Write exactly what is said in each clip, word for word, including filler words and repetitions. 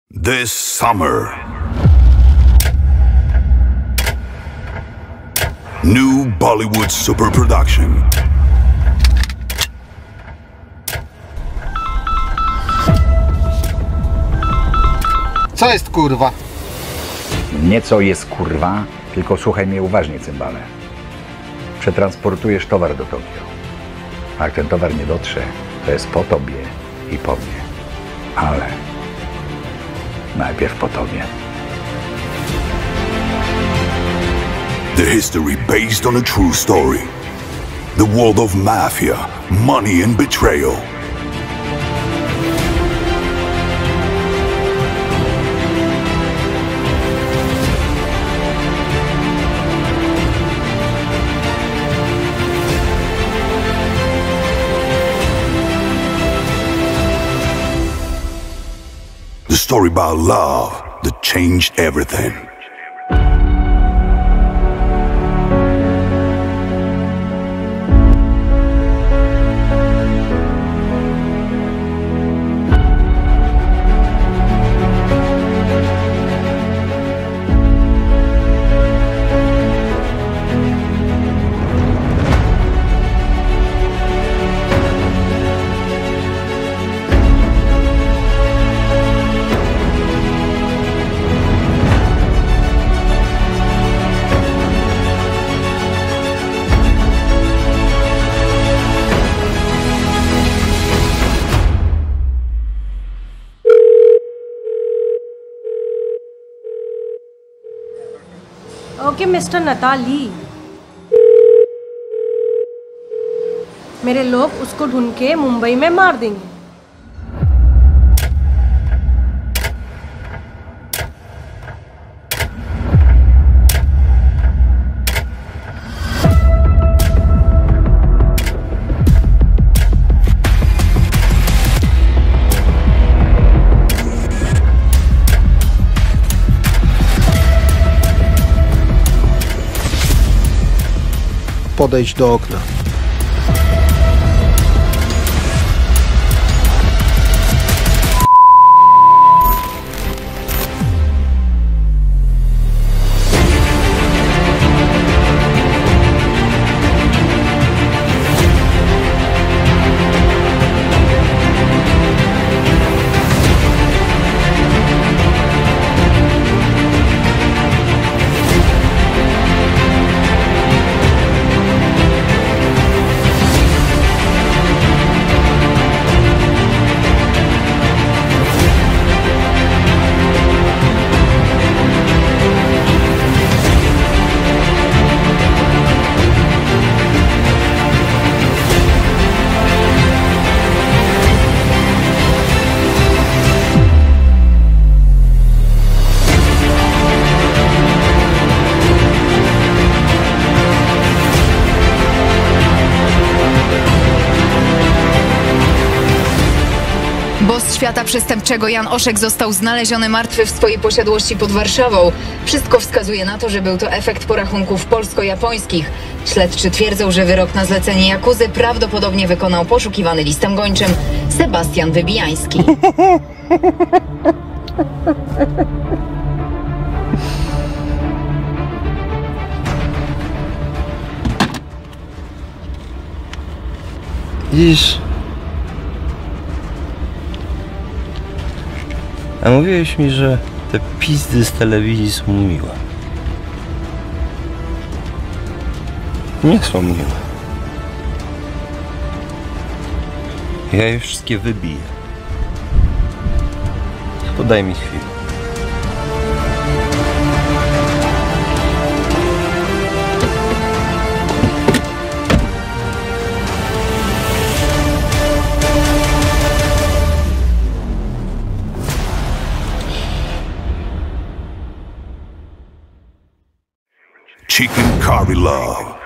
This summer, new Bollywood super production. Co jest kurwa? Nie co jest kurwa, tylko słuchaj mnie uważnie, cymbale. Przetransportujesz towar do Tokio. A jak ten towar nie dotrze, to jest po tobie i po mnie. Ale najpierw po tobie. The history based on a true story. The world of mafia, money and betrayal. The story about love that changed everything. Okay mister Natalie, मेरे लोग उसको ढूंढ के मुंबई में मार देंगे। Podejdź do okna. Boss świata przestępczego Jan Oszek został znaleziony martwy w swojej posiadłości pod Warszawą. Wszystko wskazuje na to, że był to efekt porachunków polsko-japońskich. Śledczy twierdzą, że wyrok na zlecenie Jakuzy prawdopodobnie wykonał poszukiwany listem gończym Sebastian Wybijański. Widzisz? A mówiłeś mi, że te pizdy z telewizji są miłe. Nie są miłe. Ja je wszystkie wybiję. Podaj mi chwilę. Chicken curry love.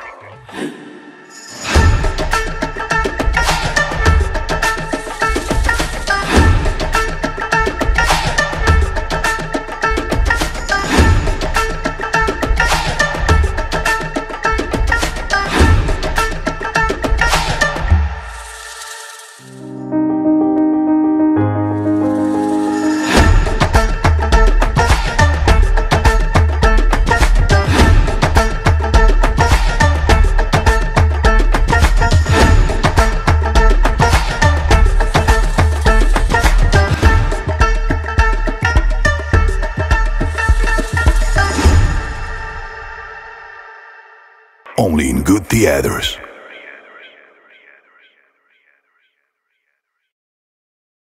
only in good theaters.